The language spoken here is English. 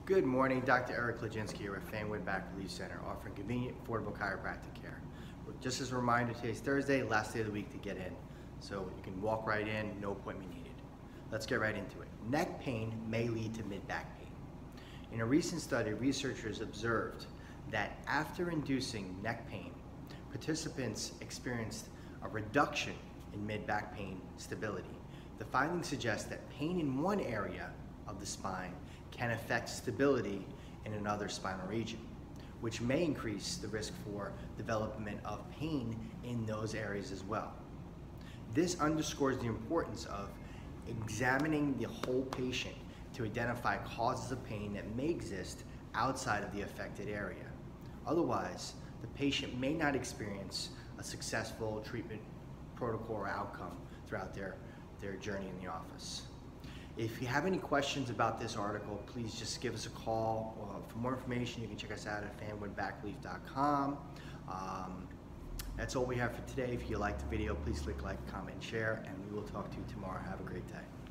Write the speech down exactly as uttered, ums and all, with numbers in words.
Good morning, Doctor Eric Lajinsky here at Fanwood Back Relief Center, offering convenient, affordable chiropractic care. Just as a reminder, today's Thursday, last day of the week to get in. So you can walk right in, no appointment needed. Let's get right into it. Neck pain may lead to mid-back pain. In a recent study, researchers observed that after inducing neck pain, participants experienced a reduction in mid-back pain stability. The findings suggest that pain in one area of the spine can affect stability in another spinal region, which may increase the risk for development of pain in those areas as well. This underscores the importance of examining the whole patient to identify causes of pain that may exist outside of the affected area. Otherwise, the patient may not experience a successful treatment protocol or outcome throughout their, their journey in the office. If you have any questions about this article, please just give us a call. Uh, for more information, you can check us out at fanwood back relief dot com. Um, that's all we have for today. If you liked the video, please click like, comment, and share, and we will talk to you tomorrow. Have a great day.